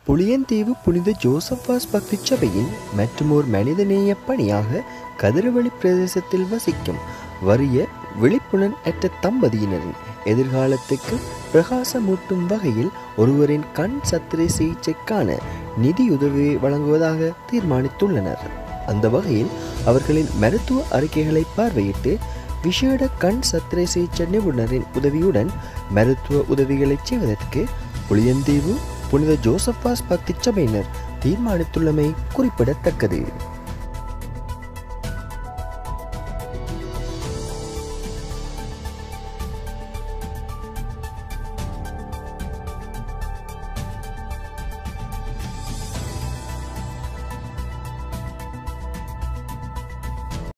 புளியந்தீவு புனித ஜோசப்பாஸ் பக்தி சபையின் மற்றுமோர் மனிதநேய பணியாக கதிரவெளி பிரதேசத்தில் வசிக்கும் வறிய விழிப்புணர்வு அற்ற தம்பதியினரின் எதிர்காலத்துக்கு பிரகாசமூட்டும் வகையில் ஒருவரின் கண் சத்திரை சிகிச்சைக்கான நிதியுதவியை வழங்குவதாக தீர்மானித்துள்ளனர். அந்த வகையில் அவர்களின் மருத்துவ அறிக்கைகளை பார்வையிட்டு விசேட கண் சத்திரை சிகிச்சை நிபுணரின் உதவியுடன் மருத்துவ உதவிகளை செய்வதற்கு புளியந்தீவு புனித ஜோசப்பாஸ் பக்தி சபையினர் தீர்மானித்துள்ளமை குறிப்பிடத்தக்கது.